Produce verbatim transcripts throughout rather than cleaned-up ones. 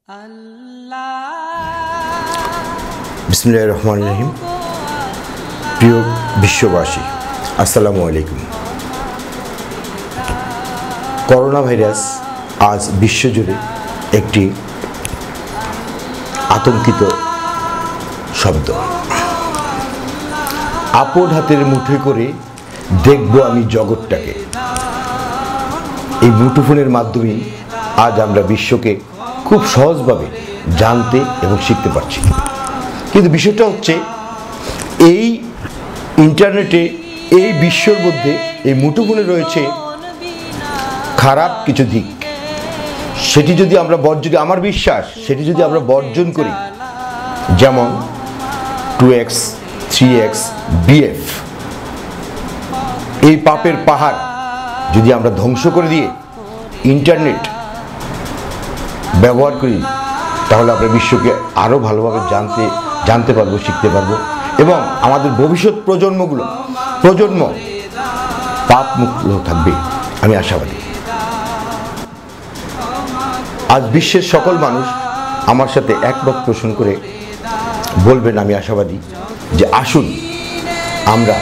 বিসমিল্লাহির রহমানির রহিম। প্রিয় বিশ্ববাসী, আসসালামু আলাইকুম। করোনা ভাইরাস আজ বিশ্বজুড়ে একটি আতঙ্কিত শব্দ। আপন হাতের মুঠোয় করে দেখব আমি জগৎটাকে, এই মুঠোফোনের মাধ্যমেই আজ আমরা বিশ্বকে খুব সহজভাবে জানতে এবং শিখতে পারছি। কিন্তু বিষয়টা হচ্ছে, এই ইন্টারনেটে, এই বিশ্বর মধ্যে এই মুঠোফোনে রয়েছে খারাপ কিছু দিক। সেটি যদি আমরা বর্জন, আমার বিশ্বাস সেটি যদি আমরা বর্জন করি, যেমন two x three x BF, এই পাপের পাহাড় যদি আমরা ধ্বংস করে দিয়ে ইন্টারনেট ব্যবহার করি, তাহলে আমরা বিশ্বকে আরও ভালোভাবে জানতে জানতে পারবো, শিখতে পারবো, এবং আমাদের ভবিষ্যৎ প্রজন্মগুলো প্রজন্ম পাপ মুক্ত থাকবে, আমি আশাবাদী। আজ বিশ্বের সকল মানুষ আমার সাথে একমত পোষণ করে বলবেন, আমি আশাবাদী, যে আসুন আমরা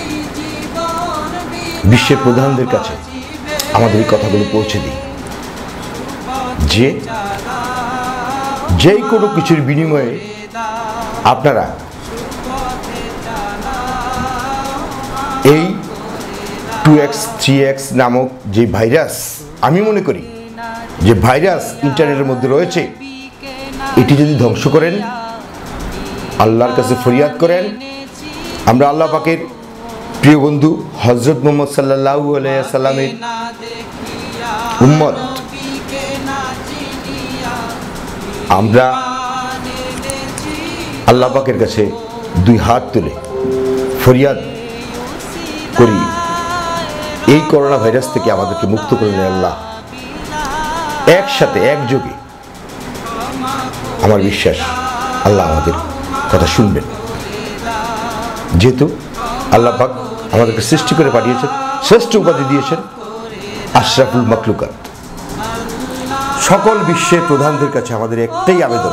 বিশ্বের প্রধানদের কাছে আমাদের এই কথাগুলো পৌঁছে দিই, যে যেই কোনো কিছুর বিনিময়ে আপনারা এই টু এক্স থ্রি এক্স নামক যে ভাইরাস, আমি মনে করি যে ভাইরাস ইন্টারনেটের মধ্যে রয়েছে, এটি যদি ধ্বংস করেন, আল্লাহর কাছে ফরিয়াদ করেন। আমরা আল্লাহ পাকের প্রিয় বন্ধু হযরত মুহাম্মদ সাল্লাল্লাহু আলাইহি ওয়াসাল্লামের উম্মত, আমরা আল্লাহ পাকের কাছে দুই হাত তুলে ফরিয়াদ করি, এই করোনা ভাইরাস থেকে আমাদেরকে মুক্ত করে নেন আল্লাহ। একসাথে একযোগে আমার বিশ্বাস আল্লাহ আমাদের কথা শুনবেন, যেহেতু আল্লাহ পাক আমাদেরকে সৃষ্টি করে পাঠিয়েছেন, শ্রেষ্ঠ উপাধি দিয়েছেন আশরাফুল মাখলুকাত। সকল বিশ্বের প্রধানদের কাছে আমাদের একটাই আবেদন,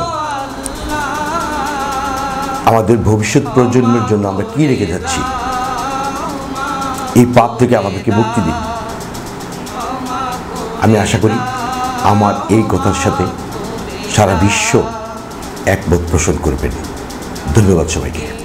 আমাদের ভবিষ্যৎ প্রজন্মের জন্য আমরা কি রেখে যাচ্ছি, এই পাপ থেকে আমাদেরকে মুক্তি দিন। আমি আশা করি আমার এই কথার সাথে সারা বিশ্ব একমত পোষণ করবেন। ধন্যবাদ সবাইকে।